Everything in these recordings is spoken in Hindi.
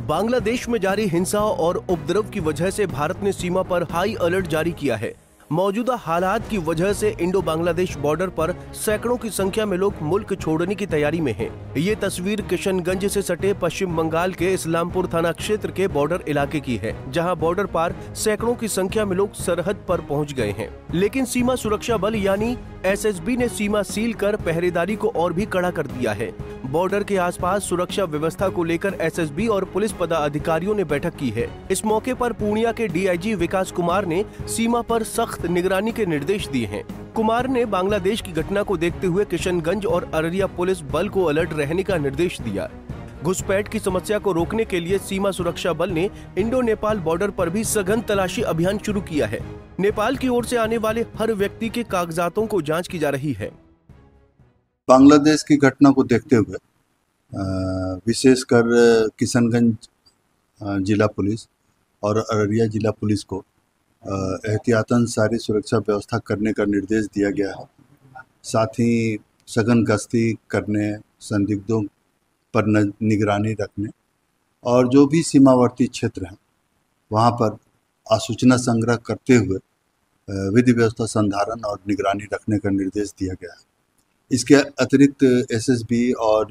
बांग्लादेश में जारी हिंसा और उपद्रव की वजह से भारत ने सीमा पर हाई अलर्ट जारी किया है। मौजूदा हालात की वजह से इंडो बांग्लादेश बॉर्डर पर सैकड़ों की संख्या में लोग मुल्क छोड़ने की तैयारी में हैं। ये तस्वीर किशनगंज से सटे पश्चिम बंगाल के इस्लामपुर थाना क्षेत्र के बॉर्डर इलाके की है, जहां बॉर्डर पार सैकड़ों की संख्या में लोग सरहद पर पहुंच गए हैं। लेकिन सीमा सुरक्षा बल यानी एसएसबी ने सीमा सील कर पहरेदारी को और भी कड़ा कर दिया है। बॉर्डर के आसपास सुरक्षा व्यवस्था को लेकर एसएसबी और पुलिस पदाधिकारियों ने बैठक की है। इस मौके पर पूर्णिया के डीआईजी विकास कुमार ने सीमा पर सख्त निगरानी के निर्देश दिए हैं। कुमार ने बांग्लादेश की घटना को देखते हुए किशनगंज और अररिया पुलिस बल को अलर्ट रहने का निर्देश दिया। घुसपैठ की समस्या को रोकने के लिए सीमा सुरक्षा बल ने इंडो नेपाल बॉर्डर पर भी सघन तलाशी अभियान शुरू किया है। नेपाल की ओर से आने वाले हर व्यक्ति के कागजातों को जांच की जा रही है। बांग्लादेश की घटना को देखते हुए विशेषकर किशनगंज जिला पुलिस और अररिया जिला पुलिस को एहतियातन सारी सुरक्षा व्यवस्था करने का निर्देश दिया गया है। साथ ही सघन गश्ती करने, संदिग्धों पर निगरानी रखने और जो भी सीमावर्ती क्षेत्र हैं वहाँ पर आसूचना संग्रह करते हुए विधि व्यवस्था संधारण और निगरानी रखने का निर्देश दिया गया है। इसके अतिरिक्त एसएसबी और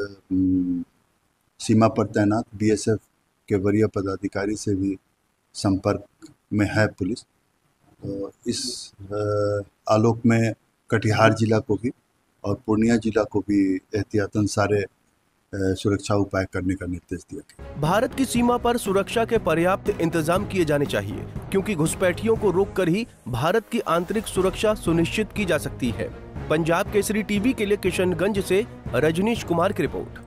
सीमा पर तैनात बीएसएफ के वरीय पदाधिकारी से भी संपर्क में है पुलिस। तो इस आलोक में कटिहार जिला को भी और पूर्णिया जिला को भी एहतियातन सारे सुरक्षा उपाय करने का निर्देश दिया गया। भारत की सीमा पर सुरक्षा के पर्याप्त इंतजाम किए जाने चाहिए, क्योंकि घुसपैठियों को रोककर ही भारत की आंतरिक सुरक्षा सुनिश्चित की जा सकती है। पंजाब केसरी टीवी के लिए किशनगंज से रजनीश कुमार की रिपोर्ट।